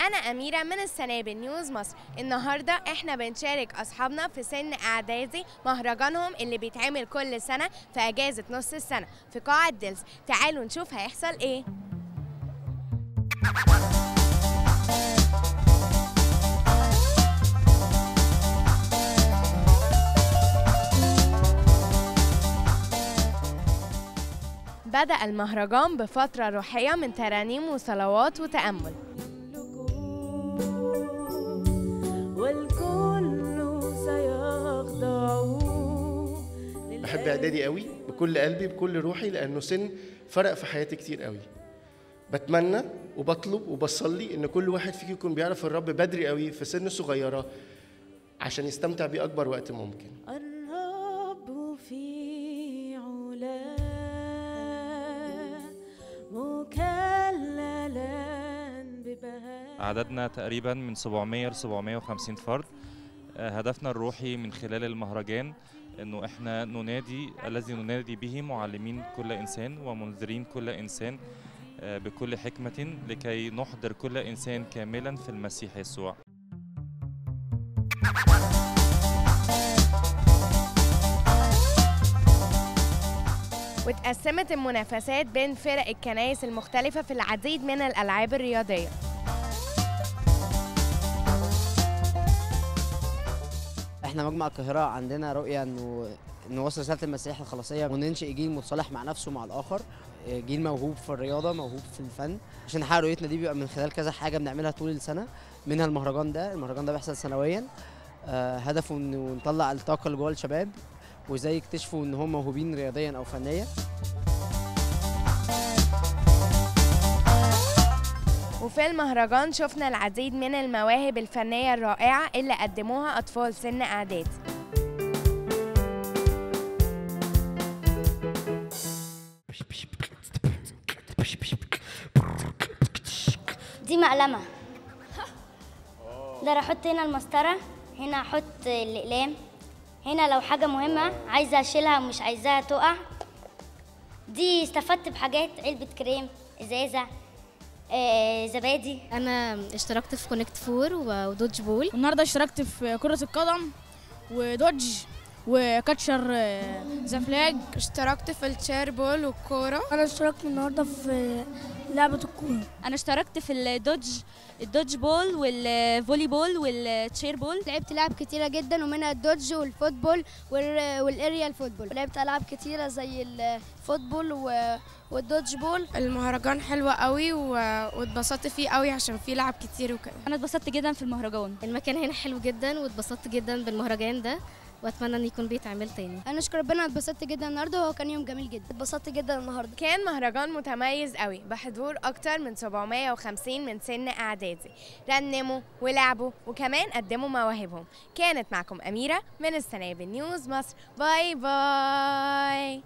أنا أميرة من السنابل نيوز مصر. النهاردة إحنا بنشارك أصحابنا في سن إعدادي مهرجانهم اللي بيتعمل كل سنة في أجازة نص السنة في قاعة ديلز. تعالوا نشوف هيحصل إيه. بدأ المهرجان بفترة روحية من ترانيم وصلوات وتأمل. بحب إعدادي قوي بكل قلبي بكل روحي، لأنه سن فرق في حياتي كتير قوي. بتمنى وبطلب وبصلي إن كل واحد فيكم يكون بيعرف الرب بدري قوي في سن صغيرة عشان يستمتع بيه أكبر وقت ممكن. الرب في علا مكللا ببهاء. عددنا تقريبا من 700 ل 750 فرد. هدفنا الروحي من خلال المهرجان انه احنا الذي ننادي به معلمين كل انسان ومنذرين كل انسان بكل حكمة لكي نحضر كل انسان كاملا في المسيح يسوع. واتقسمت المنافسات بين فرق الكنائس المختلفة في العديد من الألعاب الرياضية. احنا مجمع القاهرة عندنا رؤية انه نوصل رسالة المسيح الخلاصية وننشئ جيل متصالح مع نفسه مع الآخر، جيل موهوب في الرياضة موهوب في الفن. عشان نحقق رؤيتنا دي بيبقى من خلال كذا حاجة بنعملها طول السنة، منها المهرجان ده بيحصل سنويا. هدفه انه نطلع الطاقة اللي جوه الشباب وازاي يكتشفوا ان هم موهوبين رياضيا او فنيا. وفي المهرجان شفنا العديد من المواهب الفنية الرائعة اللي قدموها أطفال سن إعدادي. دي مقلمة، ده احط هنا المسطرة، هنا احط الأقلام، هنا لو حاجة مهمة عايزة اشيلها ومش عايزاها تقع. دي استفدت بحاجات، علبة كريم، ازازة، زبادي. انا اشتركت في كونكت فور ودوج بول. النهارده اشتركت في كرة القدم ودوج وكاتشر ذا فلاج. اشتركت في التشير بول والكورة. انا اشتركت النهارده في لعبة الكورة. انا اشتركت في الدوج بول والفولي بول والتشير بول. لعبت لعب كتيرة جدا ومنها الدوج والفوتبول والاريال فوتبول. لعبت العاب كتيرة زي الفوتبول والدوج بول. المهرجان حلو قوي واتبسطت فيه قوي عشان فيه لعب كتير وكده. انا اتبسطت جدا في المهرجان. المكان هنا حلو جدا واتبسطت جدا بالمهرجان ده، واتمنى ان يكون بيتعمل تاني. انا اشكر ربنا اتبسطت جدا النهارده وهو كان يوم جميل جدا. اتبسطت جدا النهارده. كان مهرجان متميز قوي بحضور اكتر من 750 من سن اعدادي، رنموا ولعبوا وكمان قدموا مواهبهم. كانت معكم أميرة من السنابل نيوز مصر. باي باي.